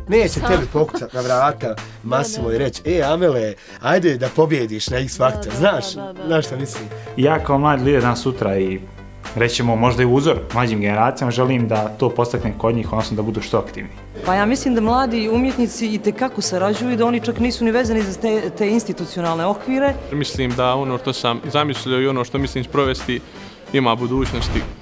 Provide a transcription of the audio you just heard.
Neće tebi pokucat na vrata Massimo i reći, Amele, ajde da pobjediš na X Factor, znaš šta mislim? Ja kao mladi lider dan sutra i rećemo možda i uzor mlađim generacijama, želim da to postakne kod njih, odnosno da budu što aktivni. Pa ja mislim da mladi umjetnici itekako sarađuju i da oni čak nisu ni vezani za te institucionalne okvire. Mislim da ono što sam zamislio i ono što mislim sprovesti ima budućnosti.